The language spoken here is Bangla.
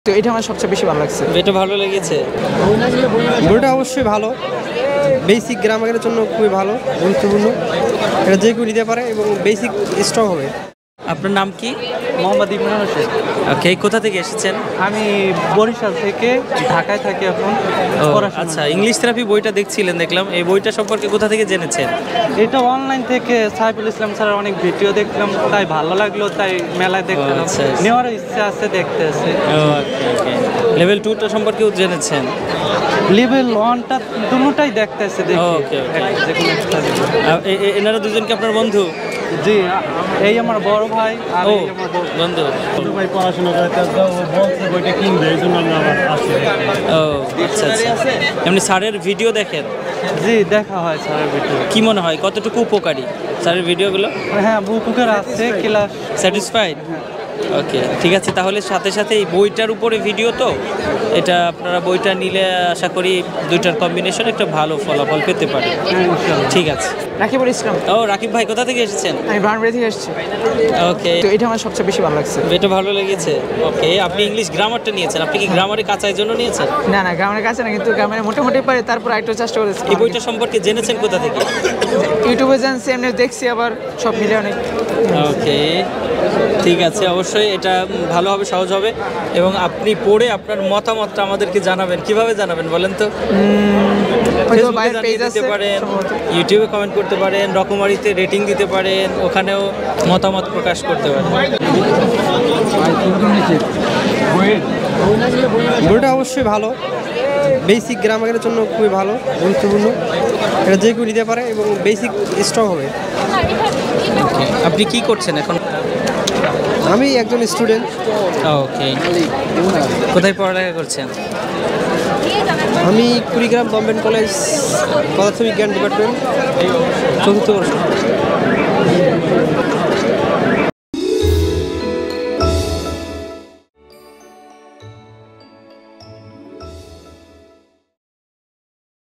তো এটা আমার সবচেয়ে বেশি ভালো লাগছে। এটা ভালো লেগেছে। বইটা অবশ্যই ভালো, বেসিক গ্রামারের জন্য খুবই ভালো, গুরুত্বপূর্ণ। এটা যে কেউ নিতে পারে এবং বেসিক স্ট্রং হবে। আপনার নাম কি? মোহাম্মদ ইমরান হোসেন। ওকে, কোথা থেকে এসেছেন? আমি বরিশাল থেকে ঢাকায় থাকি এখন। আচ্ছা, ইংলিশ থেরাপি বইটা দেখছিলেন দেখলাম, এই বইটা সম্পর্কে কোথা থেকে জেনেছেন? এটা অনলাইন থেকে সাইফুল ইসলাম স্যারের অনেক ভিডিও দেখলাম, তাই ভালো লাগলো, তাই মেলায় দেখতে আচ্ছা। নেওয়ার ইচ্ছা আছে, দেখতে আছে। লেভেল 2টা সম্পর্কেও জেনেছেন? লেভেল 1টা দুটোটাই দেখতে আছে। ওকে, এনারা দুজনকে আপনার বন্ধু? জি, এই আমার বড় ভাই আর এই আমার বন্ধু। ভাই পড়াশোনা করে বলছে বইটা কিনবে, এই জন্য আমি আবার আসছি। আচ্ছা আচ্ছা। এমনি স্যারের ভিডিও দেখেন? জি, দেখা হয় স্যারের ভিডিও। কি মনে হয় কতটুকু উপকারী স্যারের ভিডিওগুলো? হ্যাঁ, উপকার আছে, ক্লাস স্যাটিসফাইড? ওকে, ঠিক আছে। তাহলে সাথে সাথে এই বইটার উপরে ভিডিও, তো এটা আপনারা বইটা নিলে আশা করি দুইটার কম্বিনেশন একটা ভালো ফলাফল পেতে পারে। ঠিক আছে। রাকিবুল ইসলাম। রাকিব ভাই কোথা থেকে এসেছেন? আমি বারানবাড়ি থেকে এসেছি। ওকে, তো এটা আমার সবচেয়ে বেশি ভালো লাগছে। এটা ভালো লেগেছে। ওকে, আপনি ইংলিশ গ্রামারটা নিয়েছেন। আপনি কি গ্রামারে কাঁচার জন্য নিয়েছেন? না না, গ্রামের কাছে না, কিন্তু গ্রামের মোটামুটি পারে, তারপর একটু চেষ্টা করেছি। এই বইটা সম্পর্কে জেনেছেন কোথা থেকে? ইউটিউবে জানছি, এমনি দেখছি, আবার সব মিলে অনেক। ওকে, ঠিক আছে। অবশ্যই এটা ভালো হবে, সহজ হবে, এবং আপনি পড়ে আপনার মতামতটা আমাদেরকে জানাবেন। কিভাবে জানাবেন বলেন তো? দিতে পারেন, ইউটিউবে কমেন্ট করতে পারেন, রকমারিতে রেটিং দিতে পারেন, ওখানেও মতামত প্রকাশ করতে পারেন। বইটা অবশ্যই ভালো, বেসিক গ্রামারের জন্য খুবই ভালো, গুরুত্বপূর্ণ। এটা যে কেউ নিতে পারে এবং বেসিক স্ট্রং হবে। আপনি কি করছেন এখন? আমি একজন স্টুডেন্ট। ওকে, কোথায় পড়ালেখা করছেন? আমি কুড়িগ্রাম গভর্নমেন্ট কলেজ পদার্থবিজ্ঞান ডিপার্টমেন্ট, চতুর্থ বর্ষ।